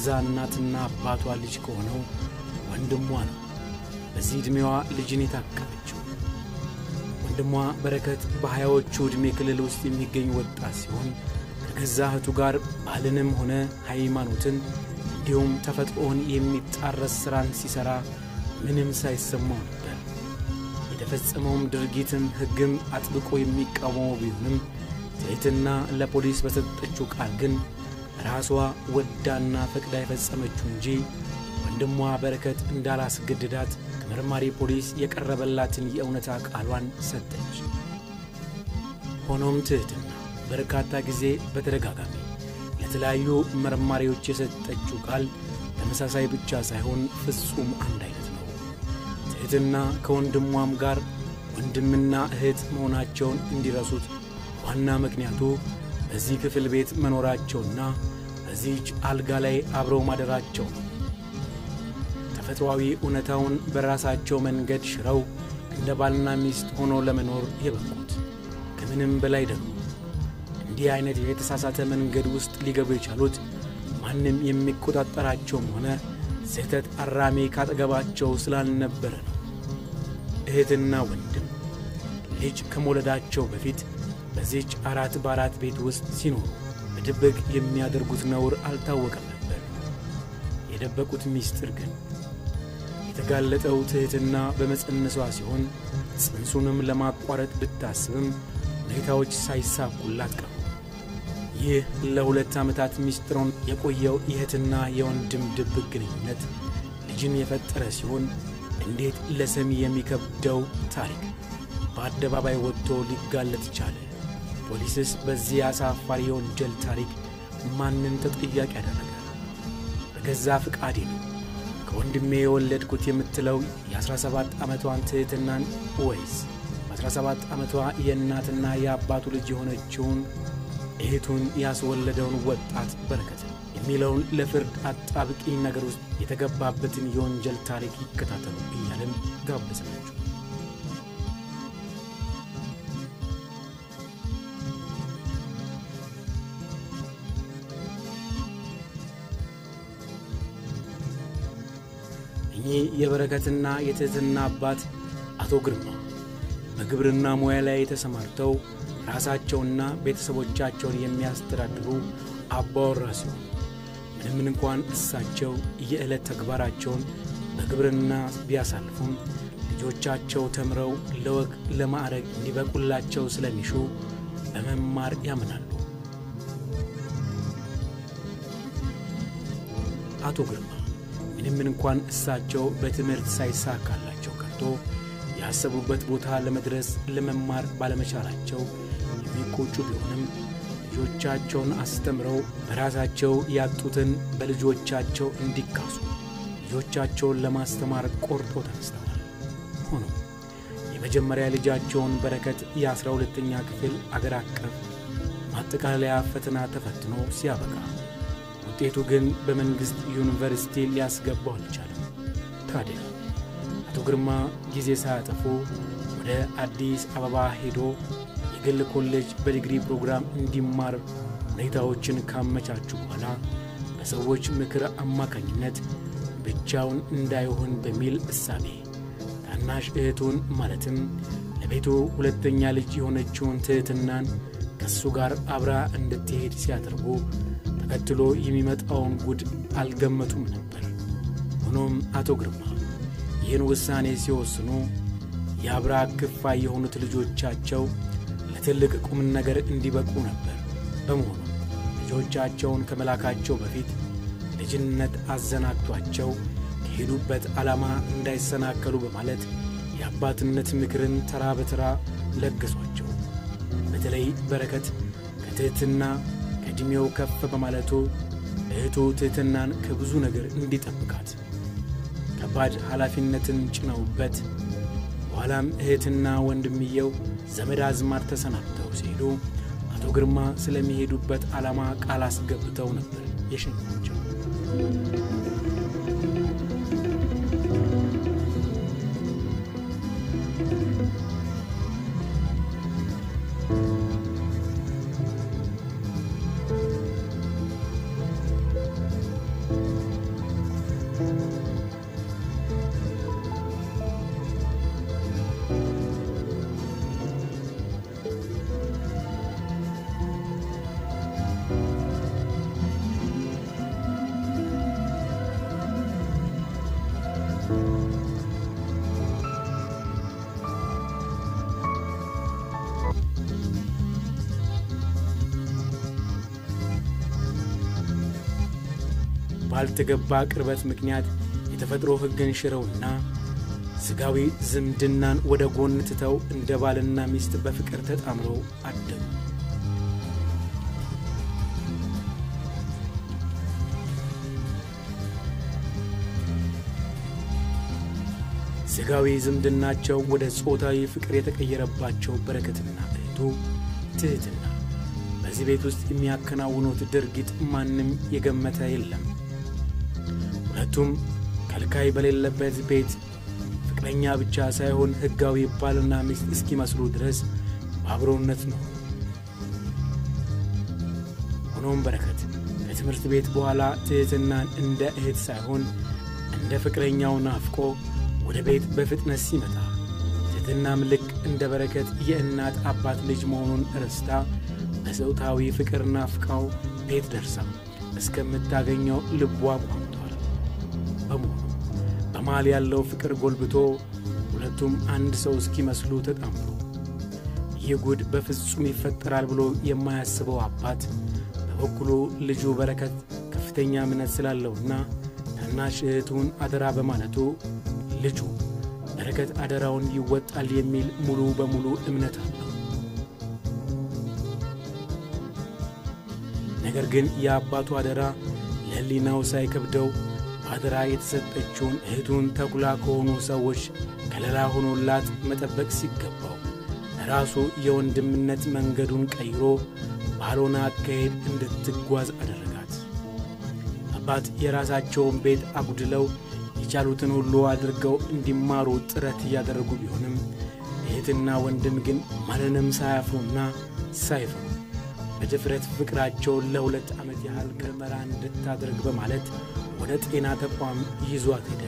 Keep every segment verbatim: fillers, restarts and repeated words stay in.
እናትና አባቷ ልጅ ከሆነው ወንድሟ ነው በዚህ ዕድሜዋ ልጅን የታቀፈችው። ወንድሟ በረከት በሃያዎቹ ዕድሜ ክልል ውስጥ የሚገኝ ወጣት ሲሆን ከገዛ እህቱ ጋር ባህልንም ሆነ ሃይማኖትን እንዲሁም ተፈጥሮን የሚጣረስ ስራን ሲሰራ ምንም ሳይሰማው ነበር። የተፈጸመውም ድርጊትም ሕግም አጥብቆ የሚቃወመው ቢሆንም ትህትና ለፖሊስ በሰጠችው ቃል ግን ራሷ ወዳና ፈቅዳ የፈጸመችው እንጂ ወንድሟ በረከት እንዳላስገድዳት ከመርማሪ ፖሊስ የቀረበላትን የእውነታ ቃሏን ሰጠች። ሆኖም ትህትና በርካታ ጊዜ በተደጋጋሚ ለተለያዩ መርማሪዎች የሰጠችው ቃል ተመሳሳይ ብቻ ሳይሆን ፍጹም አንድ አይነት ነው። ትህትና ከወንድሟም ጋር ወንድምና እህት መሆናቸውን እንዲረሱት ዋና ምክንያቱ በዚህ ክፍል ቤት መኖራቸውና በዚህች አልጋ ላይ አብረው ማደራቸው ነው። ተፈጥሯዊ እውነታውን በራሳቸው መንገድ ሽረው እንደ ባልና ሚስት ሆኖ ለመኖር የበቁት ከምንም በላይ ደግሞ እንዲህ አይነት የተሳሳተ መንገድ ውስጥ ሊገቡ የቻሉት ማንም የሚቆጣጠራቸውም ሆነ ስህተት አራሚ ካጠገባቸው ስላልነበረ ነው። እህትና ወንድም ልጅ ከመውለዳቸው በፊት በዚህች አራት ባራት ቤት ውስጥ ሲኖሩ በድብቅ የሚያደርጉት ነውር አልታወቀም ነበር። የደበቁት ሚስጥር ግን የተጋለጠው ትህትና በመጸነሷ ሲሆን ጽንሱንም ለማቋረጥ ብታስብም ሁኔታዎች ሳይሳኩላት ቀሩ። ይህ ለሁለት ዓመታት ሚስጥሩን የቆየው የእህትና የወንድም ድብቅ ግንኙነት ልጅን የፈጠረ ሲሆን እንዴት ለሰሚ የሚከብደው ታሪክ በአደባባይ ወጥቶ ሊጋለጥ ቻለ? ፖሊስስ በዚህ አሳፋሪ የወንጀል ታሪክ ማንን ተጠያቂ ያደረገ? በገዛ ፍቃዴ ነው ከወንድሜ የወለድኩት የምትለው የአስራ ሰባት ዓመቷን ትህትናን ወይስ በአስራ ሰባት ዓመቷ የእናትና የአባቱ ልጅ የሆነችውን እህቱን ያስወለደውን ወጣት በረከት የሚለውን ለፍርድ አጣብቂኝ ነገር ውስጥ የተገባበትን የወንጀል ታሪክ ይከታተሉ እያልን ጋበዝናችሁ። እኚህ የበረከትና የትህትና አባት አቶ ግርማ በግብርና ሙያ ላይ ተሰማርተው ራሳቸውና ቤተሰቦቻቸውን የሚያስተዳድሩ አባወራ ሲሆኑ ምንም እንኳን እሳቸው የዕለት ተግባራቸውን በግብርና ቢያሳልፉም ልጆቻቸው ተምረው ለወግ ለማዕረግ እንዲበቁላቸው ስለሚሹ በመማር ያምናሉ። አቶ ግርማ ምንም እንኳን እሳቸው በትምህርት ሳይሳካላቸው ቀርቶ ያሰቡበት ቦታ ለመድረስ ለመማር ባለመቻላቸው የሚቆጩ ቢሆንም ልጆቻቸውን አስተምረው በራሳቸው ያጡትን በልጆቻቸው እንዲካሱ ልጆቻቸውን ለማስተማር ቆርጦ ተነስተዋል። ሆኖም የመጀመሪያ ልጃቸውን በረከት የአስራ ሁለተኛ ክፍል አገር አቀፍ ማጠቃለያ ፈተና ተፈትኖ ሲያበቃ ውጤቱ ግን በመንግስት ዩኒቨርሲቲ ሊያስገባው አልቻለም። ታዲያ አቶ ግርማ ጊዜ ሳያጠፉ ወደ አዲስ አበባ ሄዶ የግል ኮሌጅ በዲግሪ ፕሮግራም እንዲማር ሁኔታዎችን ካመቻቹ በኋላ በሰዎች ምክር አማካኝነት ብቻውን እንዳይሆን በሚል እሳቤ ታናሽ እህቱን ማለትም ለቤቱ ሁለተኛ ልጅ የሆነችውን ትህትናን ከሱ ጋር አብራ እንድትሄድ ሲያደርጉ ተከትሎ የሚመጣውን ጉድ አልገመቱም ነበር። ሆኖም አቶ ግርማ ይህን ውሳኔ ሲወስኑ የአብራ ክፋይ የሆኑት ልጆቻቸው ለትልቅ ቁም ነገር እንዲበቁ ነበር። በመሆኑ ልጆቻቸውን ከመላካቸው በፊት ልጅነት አዘናግቷቸው ከሄዱበት ዓላማ እንዳይሰናከሉ በማለት የአባትነት ምክርን ተራ በተራ ለገሷቸው። በተለይ በረከት ከትህትና ከዕድሜው ከፍ በማለቱ እህቱ ትህትናን ከብዙ ነገር እንዲጠብቃት ከባድ ኃላፊነትን ጭነውበት በኋላም እህትና ወንድምየው ዘመድ አዝማድ ተሰናብተው ሲሄዱ አቶ ግርማ ስለሚሄዱበት ዓላማ ቃል አስገብተው ነበር የሸኟቸው። ባልተገባ ቅርበት ምክንያት የተፈጥሮ ሕግን ሽረውና ስጋዊ ዝምድናን ወደ ጎን ትተው እንደ ባልና ሚስት በፍቅር ተጣምረው አደሩ። ስጋዊ ዝምድናቸው ወደ ጾታዊ ፍቅር የተቀየረባቸው በረከትና እህቱ ትህትና በዚህ ቤት ውስጥ የሚያከናውኑት ድርጊት ማንም የገመተ የለም። ሁለቱም ከልካይ በሌለበት ቤት ፍቅረኛ ብቻ ሳይሆን ሕጋዊ ባልና ሚስት እስኪመስሉ ድረስ በአብሮነት ነው። ሆኖም በረከት ከትምህርት ቤት በኋላ ትህትናን እንደ እህት ሳይሆን እንደ ፍቅረኛው ናፍቆ ወደ ቤት በፍጥነት ሲመጣ ትህትናም ልክ እንደ በረከት የእናት አባት ልጅ መሆኑን ረስታ በሰውታዊ ፍቅር ናፍቃው ቤት ደርሳ እስከምታገኘው ልቧ ቋምጧል። በመሆኑ በማል ያለው ፍቅር ጎልብቶ ሁለቱም አንድ ሰው እስኪመስሉ ተጣምሮ ይጉድ በፍጹም ይፈጠራል ብሎ የማያስበው አባት በበኩሉ ልጁ በረከት ከፍተኛ እምነት ስላለውና ታናሽ እህቱን አደራ በማለቱ ልጁ በረከት አደራውን ይወጣል የሚል ሙሉ በሙሉ እምነት አለው። ነገር ግን የአባቱ አደራ ለሕሊናው ሳይከብደው አደራ የተሰጠችውን እህቱን ተኩላ ከሆኑ ሰዎች ከለላ ሆኖላት መጠበቅ ሲገባው ራሱ የወንድምነት መንገዱን ቀይሮ ባልሆነ አካሄድ እንድትጓዝ አደረጋት። አባት የራሳቸውን ቤት አጉድለው የቻሉትን ሁሉ አድርገው እንዲማሩ ጥረት ያደረጉ ቢሆንም እህትና ወንድም ግን ማንንም ሳያፍሩና ሳይፈሩ በድፍረት ፍቅራቸውን ለሁለት ዓመት ያህል ምርመራ እንድታደርግ በማለት ወደ ጤና ተቋም ይዟት ሄደ።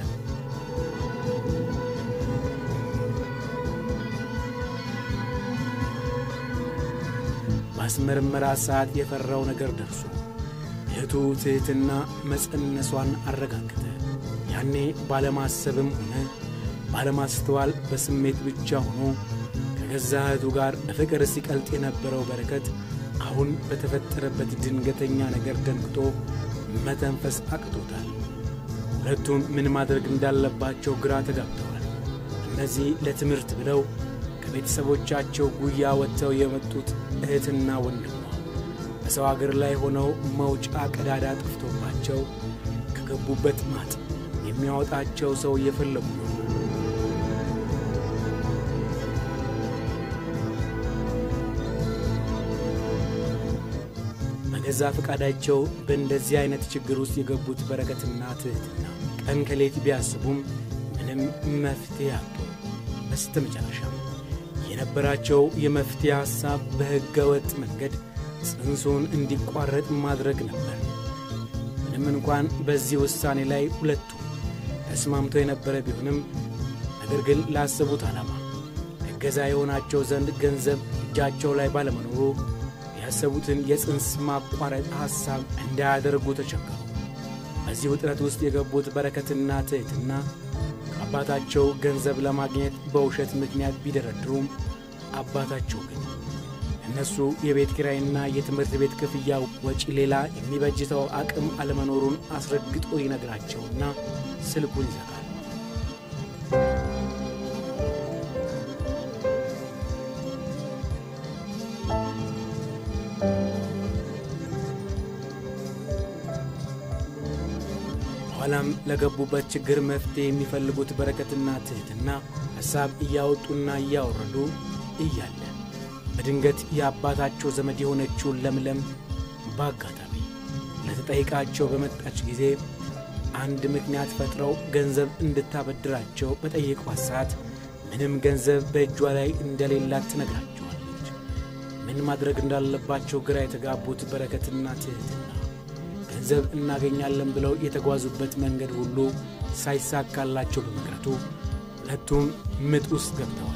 ባስመረመራ ሰዓት የፈራው ነገር ደርሶ እህቱ ትህትና መጸነሷን አረጋገጠ። ያኔ ባለማሰብም ሆነ ባለማስተዋል በስሜት ብቻ ሆኖ ከገዛ እህቱ ጋር በፍቅር ሲቀልጥ የነበረው በረከት አሁን በተፈጠረበት ድንገተኛ ነገር ደንግጦ መተንፈስ አቅቶታል። ሁለቱም ምን ማድረግ እንዳለባቸው ግራ ተጋብተዋል። እነዚህ ለትምህርት ብለው ከቤተሰቦቻቸው ጉያ ወጥተው የመጡት እህትና ወንድሟ በሰው አገር ላይ ሆነው መውጫ ቀዳዳ ጠፍቶባቸው ከገቡበት ማጥ የሚያወጣቸው ሰው እየፈለጉ ነው። በገዛ ፈቃዳቸው በእንደዚህ አይነት ችግር ውስጥ የገቡት በረከትና ትህትና ቀን ከሌት ቢያስቡም ምንም መፍትሄ አጡ። በስተመጨረሻ የነበራቸው የመፍትሄ ሐሳብ በሕገ ወጥ መንገድ ጽንሱን እንዲቋረጥ ማድረግ ነበር። ምንም እንኳን በዚህ ውሳኔ ላይ ሁለቱ ተስማምቶ የነበረ ቢሆንም ነገር ግን ላሰቡት ዓላማ እገዛ የሆናቸው ዘንድ ገንዘብ እጃቸው ላይ ባለመኖሩ ያሰቡትን የጽንስ ማቋረጥ ሐሳብ እንዳያደርጉ ተቸገሩ። በዚህ ውጥረት ውስጥ የገቡት በረከትና ትህትና አባታቸው ገንዘብ ለማግኘት በውሸት ምክንያት ቢደረድሩም አባታቸው ግን እነሱ የቤት ኪራይና የትምህርት ቤት ክፍያ ወጪ ሌላ የሚበጅተው አቅም አለመኖሩን አስረግጦ ይነግራቸውና ስልኩን ይዘጋል። ኋላም ለገቡበት ችግር መፍትሄ የሚፈልጉት በረከትና ትህትና ሐሳብ እያወጡና እያወረዱ እያለ በድንገት የአባታቸው ዘመድ የሆነችው ለምለም በአጋጣሚ ለተጠይቃቸው በመጣች ጊዜ አንድ ምክንያት ፈጥረው ገንዘብ እንድታበድራቸው በጠየቋት ሰዓት ምንም ገንዘብ በእጇ ላይ እንደሌላት ትነግራቸዋለች። ምን ማድረግ እንዳለባቸው ግራ የተጋቡት በረከትና ትህትና ገንዘብ እናገኛለን ብለው የተጓዙበት መንገድ ሁሉ ሳይሳካላቸው በመቅረቱ ሁለቱም ምጥ ውስጥ ገብተዋል።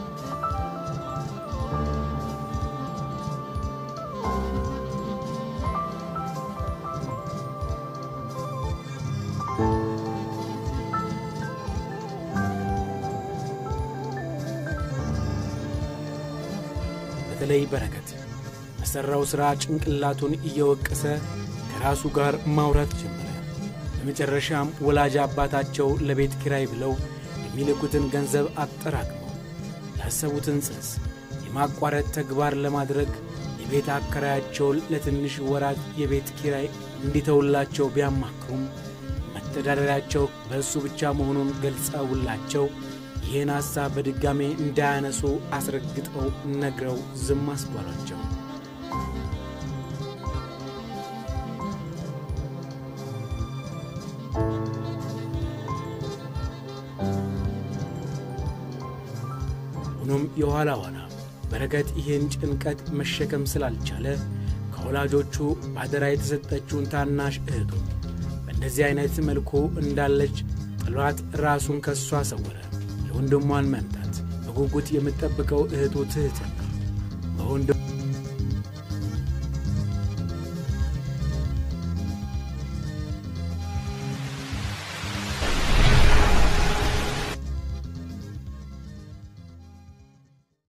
በተለይ በረከት በሰራው ሥራ ጭንቅላቱን እየወቀሰ ከራሱ ጋር ማውራት ጀመረ። በመጨረሻም ወላጅ አባታቸው ለቤት ኪራይ ብለው የሚልኩትን ገንዘብ አጠራቅመው ያሰቡትን ጽንስ የማቋረጥ ተግባር ለማድረግ የቤት አከራያቸው ለትንሽ ወራት የቤት ኪራይ እንዲተውላቸው ቢያማክሩም መተዳደሪያቸው በእሱ ብቻ መሆኑን ገልጸውላቸው ይህን ሐሳብ በድጋሜ እንዳያነሱ አስረግጠው ነግረው ዝም አስባሏቸው። ሆኖም የኋላ ኋላ በረከት ይህን ጭንቀት መሸከም ስላልቻለ ከወላጆቹ ባደራ የተሰጠችውን ታናሽ እህቱ በእንደዚህ አይነት መልኩ እንዳለች ጥሏት ራሱን ከሷ ሰወረ። የወንድሟን መምጣት በጉጉት የምትጠብቀው እህቱ ትህትና በወንድም